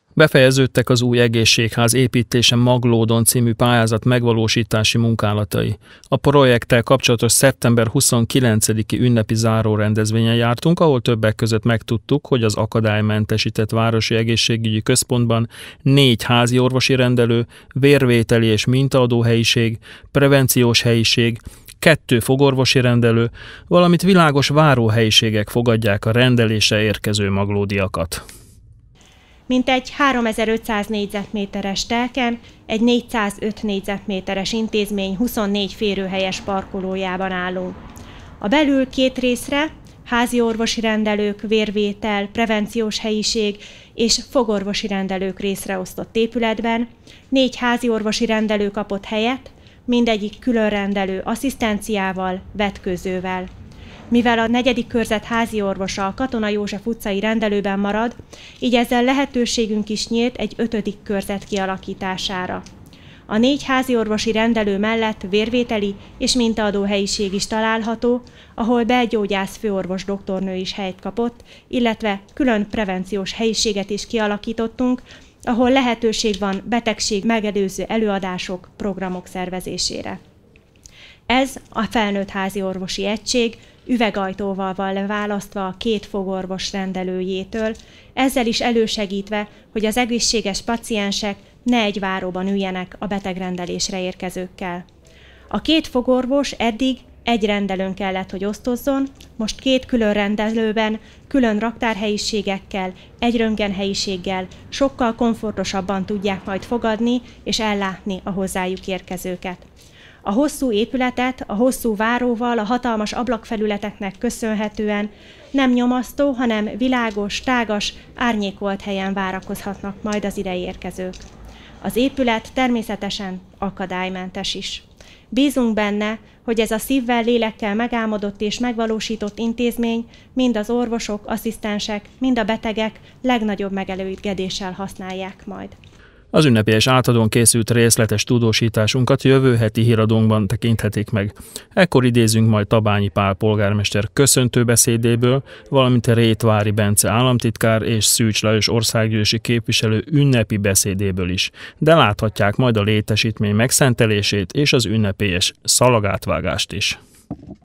Befejeződtek az új egészségház építése Maglódon című pályázat megvalósítási munkálatai. A projekttel kapcsolatos szeptember 29-i ünnepi zárórendezvényen jártunk, ahol többek között megtudtuk, hogy az akadálymentesített városi egészségügyi központban 4 házi orvosi rendelő, vérvételi és mintaadó helyiség, prevenciós helyiség, 2 fogorvosi rendelő, valamint világos váróhelyiségek fogadják a rendelésre érkező maglódiakat. Mintegy 3500 négyzetméteres telken egy 405 négyzetméteres intézmény 24 férőhelyes parkolójában állunk. A belül 2 részre, házi orvosi rendelők, vérvétel, prevenciós helyiség és fogorvosi rendelők részre osztott épületben 4 házi orvosi rendelő kapott helyet, mindegyik külön rendelő asszisztenciával, vetkőzővel. Mivel a 4. körzet házi orvosa a Katona József utcai rendelőben marad, így ezzel lehetőségünk is nyílt egy 5. körzet kialakítására. A 4 házi orvosi rendelő mellett vérvételi és mintaadó helyiség is található, ahol belgyógyász főorvos doktornő is helyt kapott, illetve külön prevenciós helyiséget is kialakítottunk, ahol lehetőség van betegség megelőző előadások, programok szervezésére. Ez a felnőtt házi orvosi egység üvegajtóval van leválasztva a 2 fogorvos rendelőjétől, ezzel is elősegítve, hogy az egészséges paciensek ne egy váróban üljenek a betegrendelésre érkezőkkel. A 2 fogorvos eddig egy rendelőn kellett, hogy osztozzon, most 2 külön rendelőben, külön raktárhelyiségekkel, egy röntgenhelyiséggel sokkal komfortosabban tudják majd fogadni és ellátni a hozzájuk érkezőket. A hosszú épületet a hosszú váróval, a hatalmas ablakfelületeknek köszönhetően nem nyomasztó, hanem világos, tágas, árnyékolt helyen várakozhatnak majd az ide érkezők. Az épület természetesen akadálymentes is. Bízunk benne, hogy ez a szívvel, lélekkel megálmodott és megvalósított intézmény mind az orvosok, asszisztensek, mind a betegek legnagyobb megelőzéssel használják majd. Az ünnepélyes átadón készült részletes tudósításunkat jövő heti híradónkban tekinthetik meg. Ekkor idézünk majd Tabányi Pál polgármester köszöntőbeszédéből, valamint Rétvári Bence államtitkár és Szűcs Lajos országgyűlési képviselő ünnepi beszédéből is. De láthatják majd a létesítmény megszentelését és az ünnepélyes szalagátvágást is.